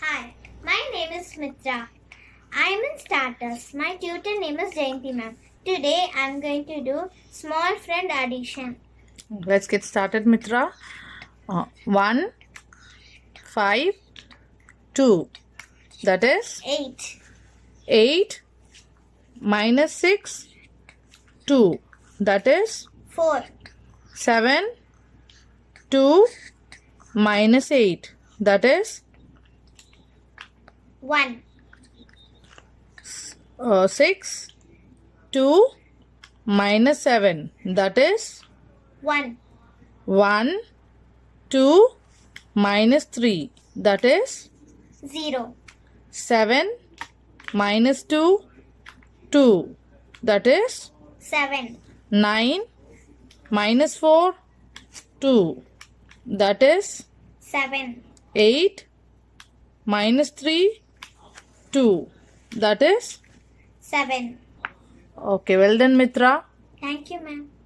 Hi, my name is Mithra. I am in starters. My tutor name is Jayanti ma'am. Today I am going to do small friend addition. Let's get started, Mithra. 1, 5, 2. That is 8. 8 minus 6, 2. That is 4. 7, 2 minus 8. That is 1. 6, 2 minus 7. That is 1. 1, 2 minus 3. That is 0. 7 minus 2, 2. That is 7. 9 minus 4, 2. That is 7. 8 minus 3, 2. That is 7. okay. Well done, Mithra. Thank you ma'am.